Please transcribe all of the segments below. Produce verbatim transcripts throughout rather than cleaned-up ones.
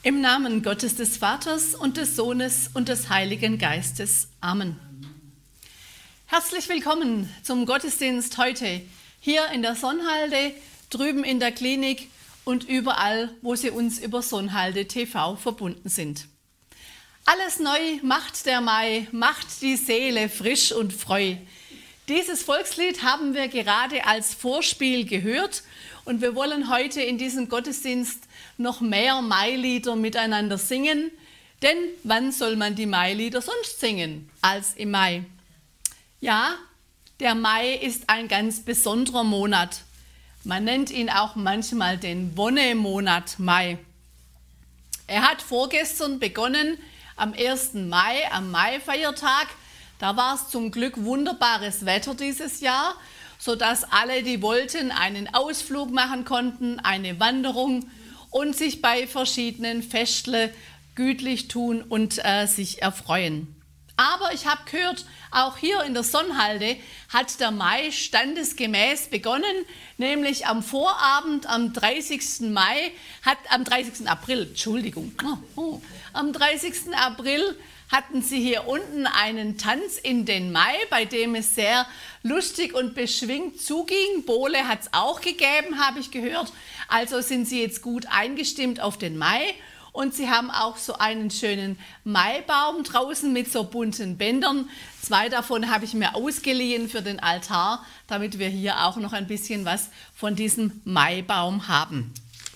Im Namen Gottes des Vaters und des Sohnes und des Heiligen Geistes. Amen. Herzlich willkommen zum Gottesdienst heute hier in der Sonnhalde, drüben in der Klinik und überall, wo Sie uns über Sonnhalde T V verbunden sind. Alles neu macht der Mai, macht die Seele frisch und freu. Dieses Volkslied haben wir gerade als Vorspiel gehört und wir wollen heute in diesem Gottesdienst noch mehr Mailieder miteinander singen, denn wann soll man die Mailieder sonst singen als im Mai? Ja, der Mai ist ein ganz besonderer Monat. Man nennt ihn auch manchmal den Wonnemonat Mai. Er hat vorgestern begonnen, am ersten Mai, am Maifeiertag. Da war es zum Glück wunderbares Wetter dieses Jahr, sodass alle, die wollten, einen Ausflug machen konnten, eine Wanderung und sich bei verschiedenen Festle gütlich tun und äh, sich erfreuen. Aber ich habe gehört, auch hier in der Sonnhalde hat der Mai standesgemäß begonnen, nämlich am Vorabend, am dreißigsten Mai, hat, am dreißigsten April, Entschuldigung, oh, oh, am dreißigsten April hatten sie hier unten einen Tanz in den Mai, bei dem es sehr lustig und beschwingt zuging. Bowle hat es auch gegeben, habe ich gehört. Also sind sie jetzt gut eingestimmt auf den Mai. Und sie haben auch so einen schönen Maibaum draußen mit so bunten Bändern. Zwei davon habe ich mir ausgeliehen für den Altar, damit wir hier auch noch ein bisschen was von diesem Maibaum haben.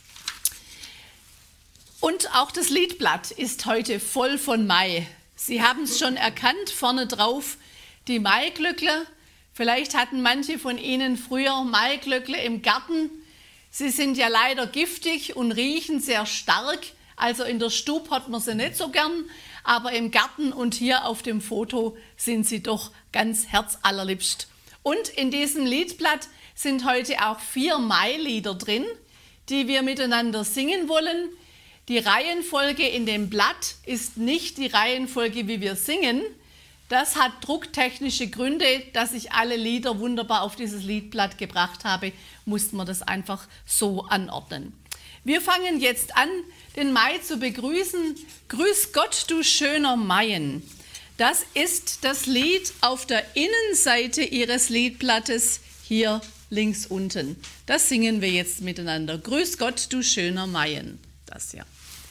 Und auch das Liedblatt ist heute voll von Mai. Sie haben es schon erkannt, vorne drauf die Maiglöckle. Vielleicht hatten manche von Ihnen früher Maiglöckle im Garten. Sie sind ja leider giftig und riechen sehr stark. Also in der Stube hat man sie nicht so gern, aber im Garten und hier auf dem Foto sind sie doch ganz herzallerliebst. Und in diesem Liedblatt sind heute auch vier Mailieder drin, die wir miteinander singen wollen. Die Reihenfolge in dem Blatt ist nicht die Reihenfolge, wie wir singen. Das hat drucktechnische Gründe, dass ich alle Lieder wunderbar auf dieses Liedblatt gebracht habe, mussten wir das einfach so anordnen. Wir fangen jetzt an, den Mai zu begrüßen. Grüß Gott, du schöner Maien. Das ist das Lied auf der Innenseite Ihres Liedblattes, hier links unten. Das singen wir jetzt miteinander. Grüß Gott, du schöner Maien. Das hier.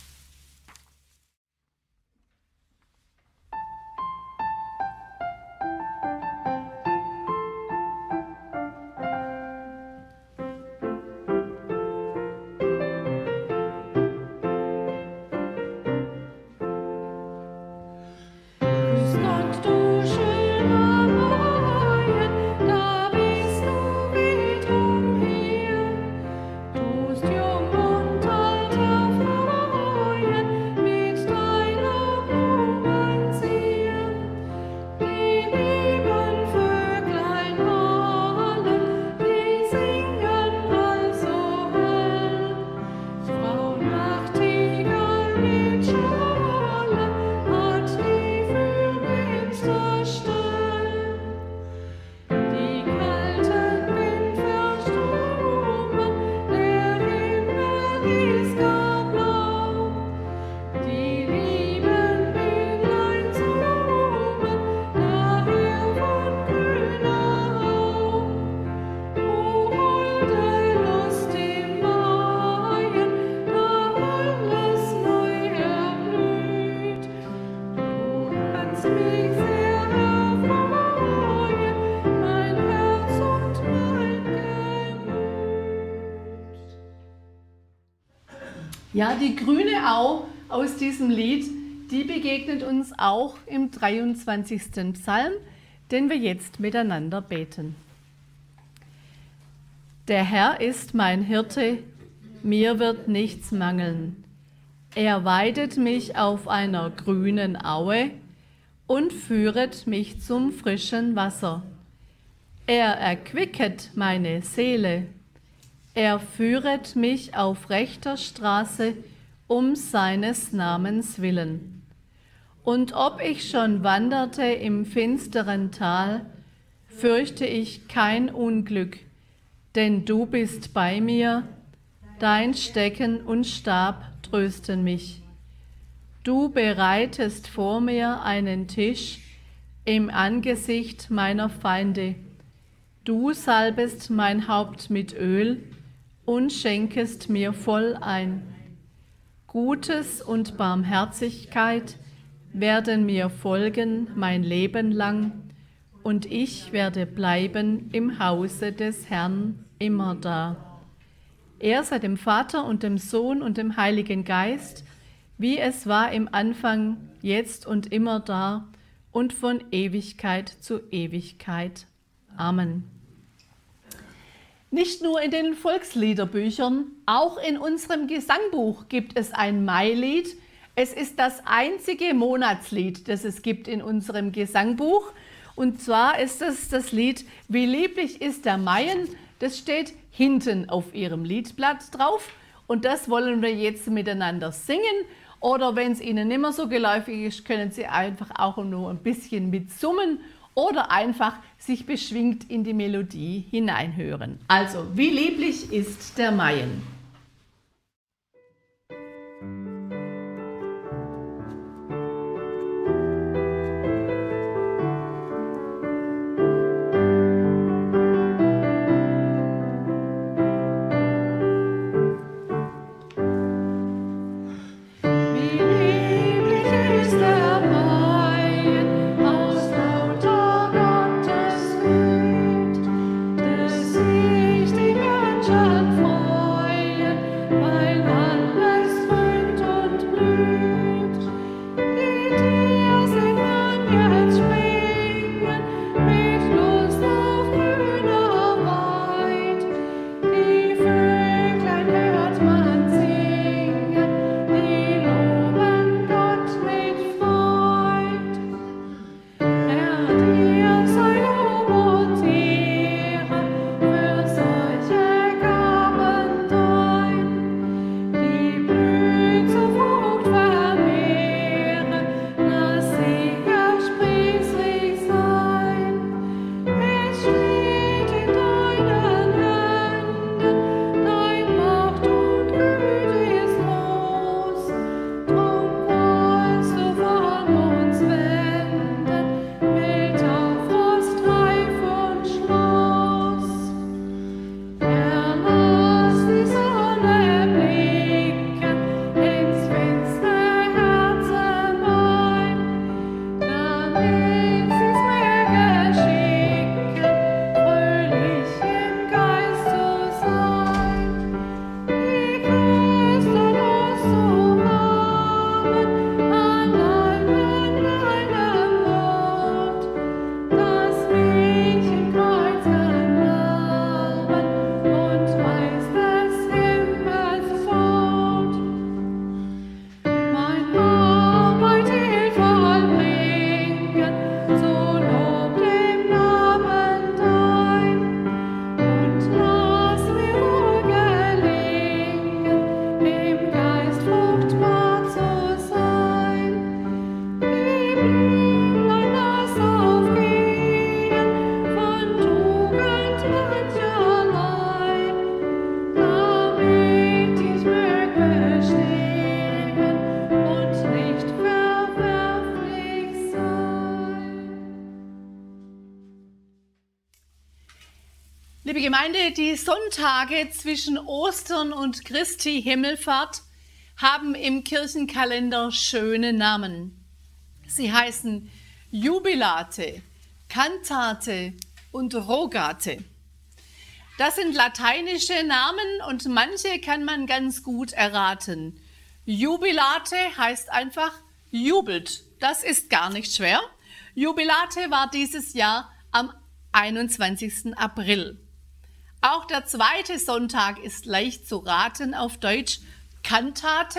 Ja, die grüne Au aus diesem Lied, die begegnet uns auch im dreiundzwanzigsten Psalm, den wir jetzt miteinander beten. Der Herr ist mein Hirte, mir wird nichts mangeln. Er weidet mich auf einer grünen Aue und führet mich zum frischen Wasser. Er erquicket meine Seele. Er führet mich auf rechter Straße um seines Namens willen. Und ob ich schon wanderte im finsteren Tal, fürchte ich kein Unglück, denn du bist bei mir, dein Stecken und Stab trösten mich. Du bereitest vor mir einen Tisch im Angesicht meiner Feinde. Du salbest mein Haupt mit Öl und schenkest mir voll ein. Gutes und Barmherzigkeit werden mir folgen mein Leben lang, und ich werde bleiben im Hause des Herrn immerdar. Er sei dem Vater und dem Sohn und dem Heiligen Geist, wie es war im Anfang, jetzt und immerdar und von Ewigkeit zu Ewigkeit. Amen. Nicht nur in den Volksliederbüchern, auch in unserem Gesangbuch gibt es ein Mailied. Es ist das einzige Monatslied, das es gibt in unserem Gesangbuch. Und zwar ist es das Lied Wie lieblich ist der Maien. Das steht hinten auf Ihrem Liedblatt drauf. Und das wollen wir jetzt miteinander singen. Oder wenn es Ihnen nicht mehr so geläufig ist, können Sie einfach auch nur ein bisschen mitsummen oder einfach sich beschwingt in die Melodie hineinhören. Also, wie lieblich ist der Maien. Liebe Gemeinde, die Sonntage zwischen Ostern und Christi Himmelfahrt haben im Kirchenkalender schöne Namen. Sie heißen Jubilate, Cantate und Rogate. Das sind lateinische Namen und manche kann man ganz gut erraten. Jubilate heißt einfach jubelt. Das ist gar nicht schwer. Jubilate war dieses Jahr am einundzwanzigsten April. Auch der zweite Sonntag ist leicht zu raten auf Deutsch. Cantate,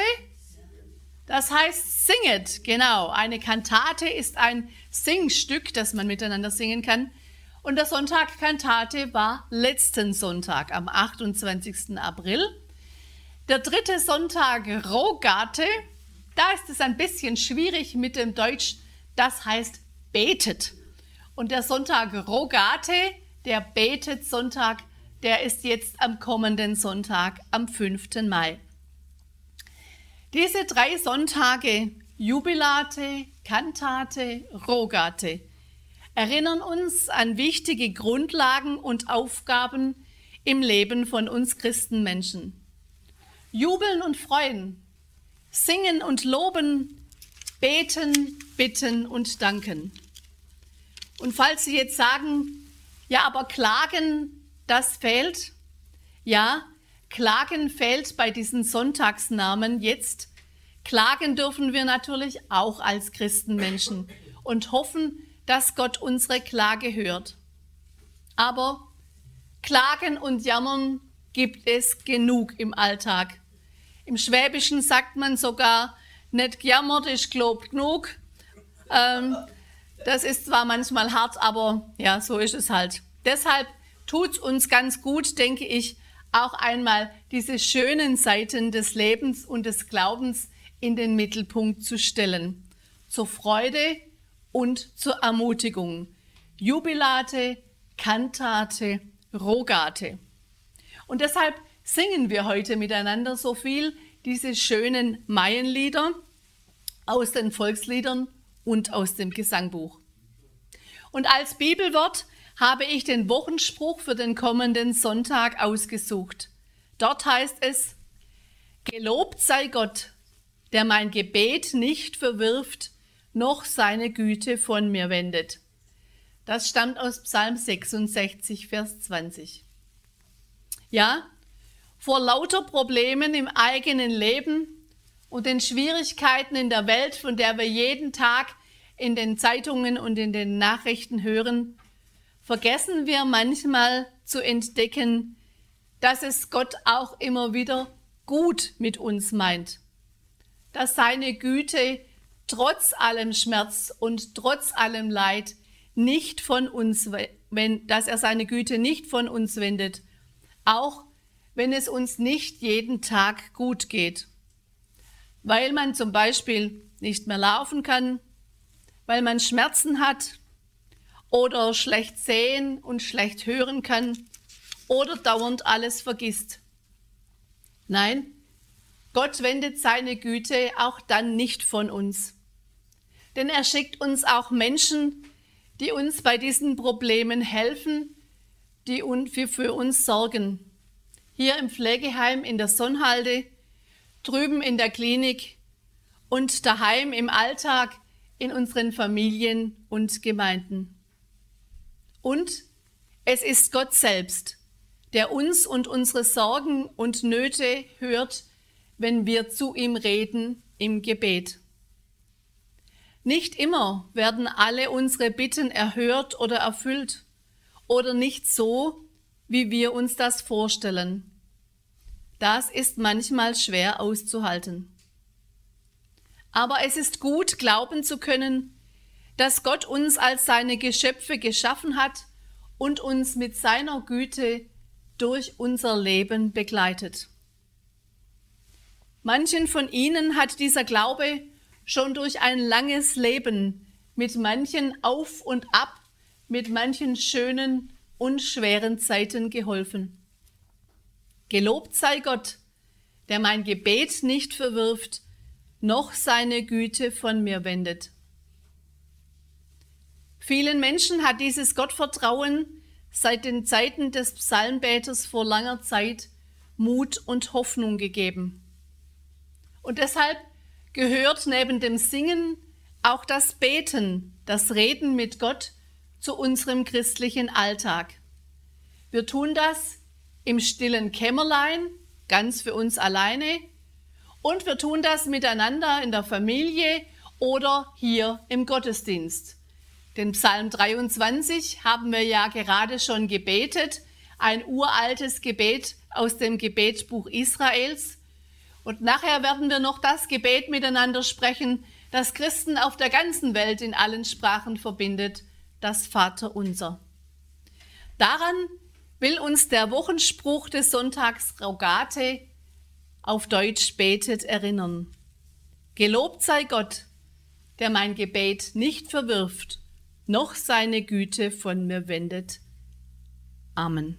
das heißt singet, genau. Eine Kantate ist ein Singstück, das man miteinander singen kann. Und der Sonntag Cantate war letzten Sonntag am achtundzwanzigsten April. Der dritte Sonntag Rogate, da ist es ein bisschen schwierig mit dem Deutsch, das heißt betet. Und der Sonntag Rogate, der Betet-Sonntag, der ist jetzt am kommenden Sonntag, am fünften Mai. Diese drei Sonntage Jubilate, Kantate, Rogate erinnern uns an wichtige Grundlagen und Aufgaben im Leben von uns Christenmenschen. Jubeln und freuen, singen und loben, beten, bitten und danken. Und falls Sie jetzt sagen, ja, aber klagen, das fehlt. Ja, klagen fehlt bei diesen Sonntagsnamen jetzt. Klagen dürfen wir natürlich auch als Christenmenschen und hoffen, dass Gott unsere Klage hört. Aber Klagen und Jammern gibt es genug im Alltag. Im Schwäbischen sagt man sogar, nicht gejammert ist gelobt genug. Ähm, das ist zwar manchmal hart, aber ja, so ist es halt. Deshalb tut es uns ganz gut, denke ich, auch einmal diese schönen Seiten des Lebens und des Glaubens in den Mittelpunkt zu stellen. Zur Freude und zur Ermutigung. Jubilate, Kantate, Rogate. Und deshalb singen wir heute miteinander so viel diese schönen Maienlieder aus den Volksliedern und aus dem Gesangbuch. Und als Bibelwort habe ich den Wochenspruch für den kommenden Sonntag ausgesucht. Dort heißt es: Gelobt sei Gott, der mein Gebet nicht verwirft, noch seine Güte von mir wendet. Das stammt aus Psalm sechsundsechzig, Vers zwanzig. Ja, vor lauter Problemen im eigenen Leben und den Schwierigkeiten in der Welt, von der wir jeden Tag in den Zeitungen und in den Nachrichten hören, vergessen wir manchmal zu entdecken, dass es Gott auch immer wieder gut mit uns meint. Dass seine Güte trotz allem Schmerz und trotz allem Leid nicht von uns, wenn, dass er seine Güte nicht von uns wendet, auch wenn es uns nicht jeden Tag gut geht. Weil man zum Beispiel nicht mehr laufen kann, weil man Schmerzen hat oder schlecht sehen und schlecht hören kann oder dauernd alles vergisst. Nein, Gott wendet seine Güte auch dann nicht von uns. Denn er schickt uns auch Menschen, die uns bei diesen Problemen helfen, die für uns sorgen. Hier im Pflegeheim in der Sonnhalde, drüben in der Klinik und daheim im Alltag in unseren Familien und Gemeinden. Und es ist Gott selbst, der uns und unsere Sorgen und Nöte hört, wenn wir zu ihm reden im Gebet. Nicht immer werden alle unsere Bitten erhört oder erfüllt oder nicht so, wie wir uns das vorstellen. Das ist manchmal schwer auszuhalten. Aber es ist gut, glauben zu können, dass Gott uns als seine Geschöpfe geschaffen hat und uns mit seiner Güte durch unser Leben begleitet. Manchen von ihnen hat dieser Glaube schon durch ein langes Leben mit manchen Auf und Ab, mit manchen schönen und schweren Zeiten geholfen. Gelobt sei Gott, der mein Gebet nicht verwirft, noch seine Güte von mir wendet. Vielen Menschen hat dieses Gottvertrauen seit den Zeiten des Psalmbeters vor langer Zeit Mut und Hoffnung gegeben. Und deshalb gehört neben dem Singen auch das Beten, das Reden mit Gott zu unserem christlichen Alltag. Wir tun das im stillen Kämmerlein, ganz für uns alleine, und wir tun das miteinander in der Familie oder hier im Gottesdienst. Den Psalm dreiundzwanzig haben wir ja gerade schon gebetet, ein uraltes Gebet aus dem Gebetbuch Israels. Und nachher werden wir noch das Gebet miteinander sprechen, das Christen auf der ganzen Welt in allen Sprachen verbindet, das Vaterunser. Daran will uns der Wochenspruch des Sonntags Rogate, auf Deutsch betet, erinnern. Gelobt sei Gott, der mein Gebet nicht verwirft, noch seine Güte von mir wendet. Amen.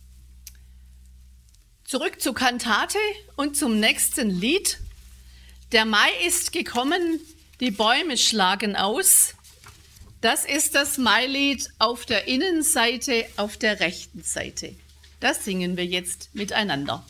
Zurück zur Kantate und zum nächsten Lied. Der Mai ist gekommen, die Bäume schlagen aus. Das ist das Mailied auf der Innenseite, auf der rechten Seite. Das singen wir jetzt miteinander.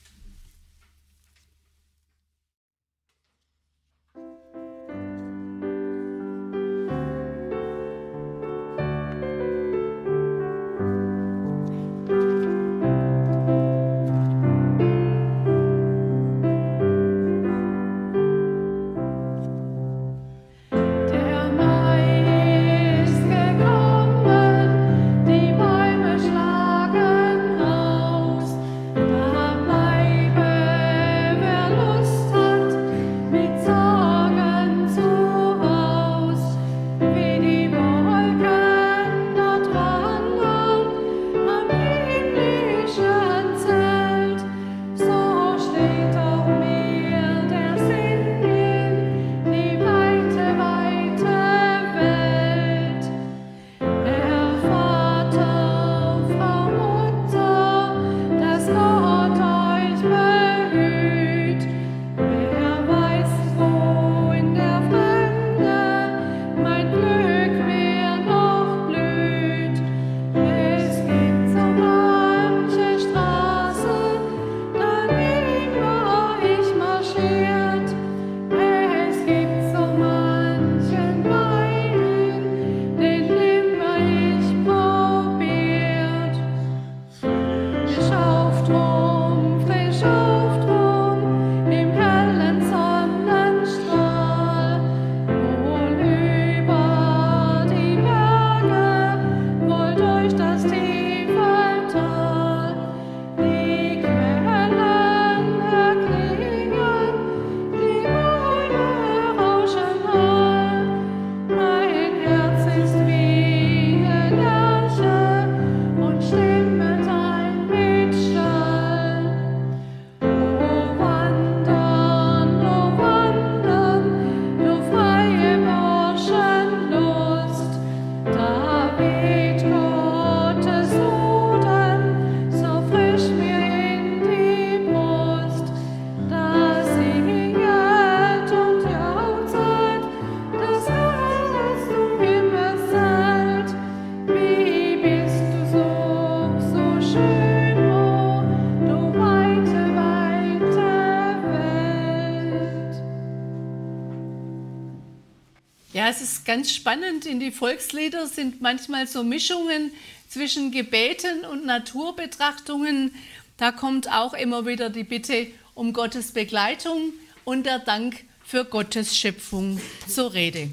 Ja, es ist ganz spannend. In die Volkslieder sind manchmal so Mischungen zwischen Gebeten und Naturbetrachtungen. Da kommt auch immer wieder die Bitte um Gottes Begleitung und der Dank für Gottes Schöpfung zur Rede.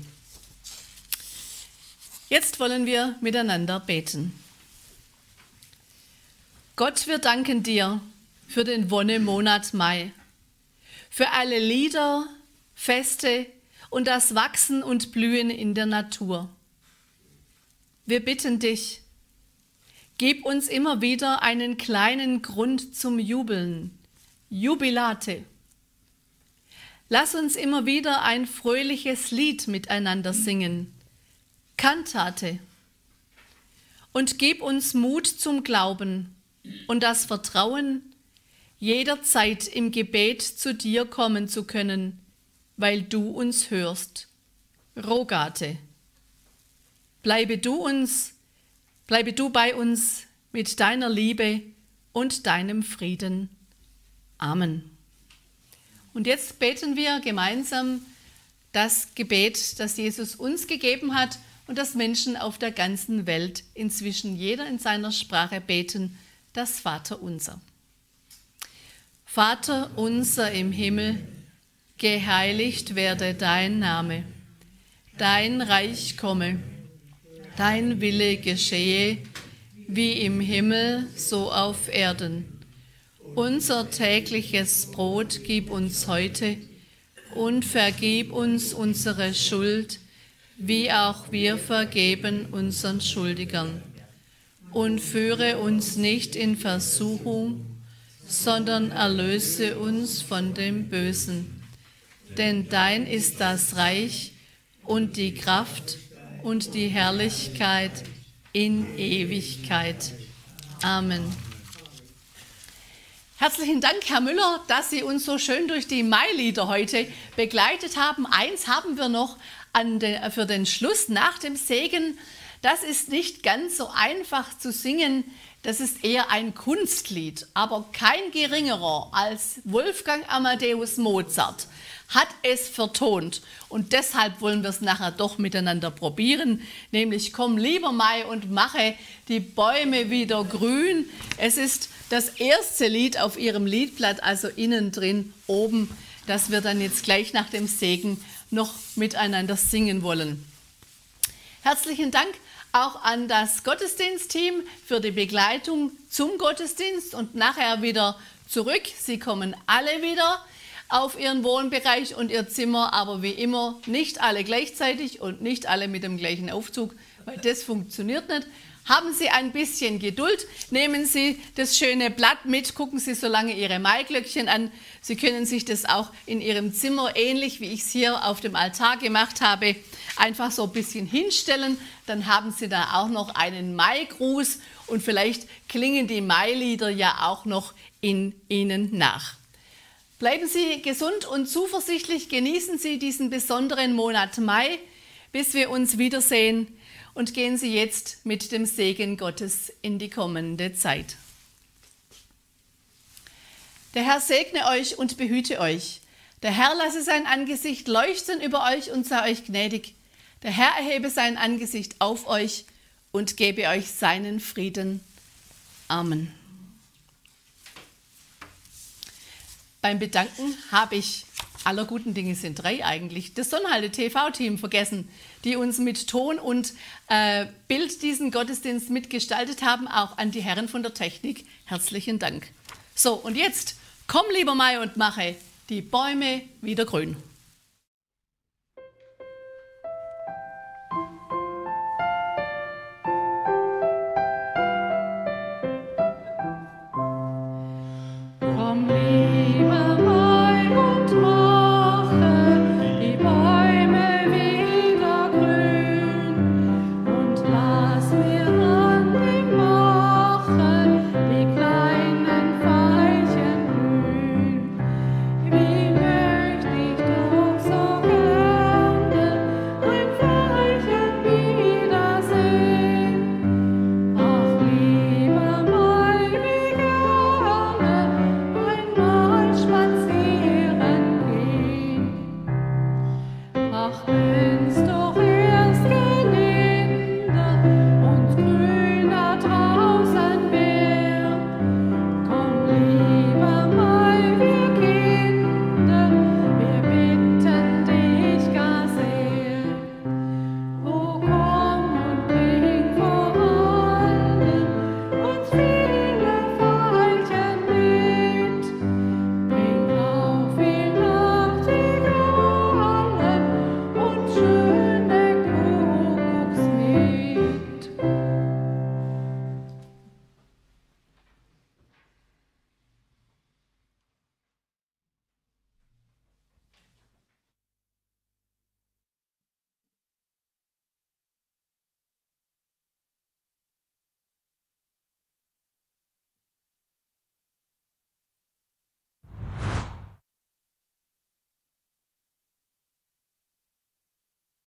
Jetzt wollen wir miteinander beten. Gott, wir danken dir für den Wonnemonat Mai, für alle Lieder, Feste und das Wachsen und Blühen in der Natur. Wir bitten dich, gib uns immer wieder einen kleinen Grund zum Jubeln, Jubilate. Lass uns immer wieder ein fröhliches Lied miteinander singen, Kantate. Und gib uns Mut zum Glauben und das Vertrauen, jederzeit im Gebet zu dir kommen zu können, weil du uns hörst. Rogate. Bleibe du uns, bleibe du bei uns mit deiner Liebe und deinem Frieden. Amen. Und jetzt beten wir gemeinsam das Gebet, das Jesus uns gegeben hat und das Menschen auf der ganzen Welt inzwischen jeder in seiner Sprache beten, das Vaterunser. Vater unser im Himmel, geheiligt werde dein Name, dein Reich komme, dein Wille geschehe, wie im Himmel, so auf Erden. Unser tägliches Brot gib uns heute und vergib uns unsere Schuld, wie auch wir vergeben unseren Schuldigern. Und führe uns nicht in Versuchung, sondern erlöse uns von dem Bösen. Denn dein ist das Reich und die Kraft und die Herrlichkeit in Ewigkeit. Amen. Herzlichen Dank, Herr Müller, dass Sie uns so schön durch die Mailieder heute begleitet haben. Eins haben wir noch an den, für den Schluss nach dem Segen. Das ist nicht ganz so einfach zu singen. Das ist eher ein Kunstlied, aber kein geringerer als Wolfgang Amadeus Mozart hat es vertont. Und deshalb wollen wir es nachher doch miteinander probieren, nämlich komm lieber Mai und mache die Bäume wieder grün. Es ist das erste Lied auf Ihrem Liedblatt, also innen drin oben, das wir dann jetzt gleich nach dem Segen noch miteinander singen wollen. Herzlichen Dank auch an das Gottesdienstteam für die Begleitung zum Gottesdienst und nachher wieder zurück. Sie kommen alle wieder auf ihren Wohnbereich und ihr Zimmer, aber wie immer nicht alle gleichzeitig und nicht alle mit dem gleichen Aufzug, weil das funktioniert nicht. Haben Sie ein bisschen Geduld, nehmen Sie das schöne Blatt mit, gucken Sie so lange Ihre Maiglöckchen an. Sie können sich das auch in Ihrem Zimmer, ähnlich wie ich es hier auf dem Altar gemacht habe, einfach so ein bisschen hinstellen. Dann haben Sie da auch noch einen Maigruß und vielleicht klingen die Mailieder ja auch noch in Ihnen nach. Bleiben Sie gesund und zuversichtlich, genießen Sie diesen besonderen Monat Mai, bis wir uns wiedersehen. Und gehen Sie jetzt mit dem Segen Gottes in die kommende Zeit. Der Herr segne euch und behüte euch. Der Herr lasse sein Angesicht leuchten über euch und sei euch gnädig. Der Herr erhebe sein Angesicht auf euch und gebe euch seinen Frieden. Amen. Beim Bedanken habe ich, aller guten Dinge sind drei eigentlich, das Sonnhalde T V-Team vergessen, die uns mit Ton und äh, Bild diesen Gottesdienst mitgestaltet haben, auch an die Herren von der Technik. Herzlichen Dank. So, und jetzt, komm lieber Mai und mache die Bäume wieder grün.